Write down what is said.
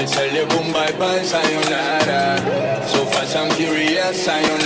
tell you boom bye bye sayonara. So fast and curious sayonara.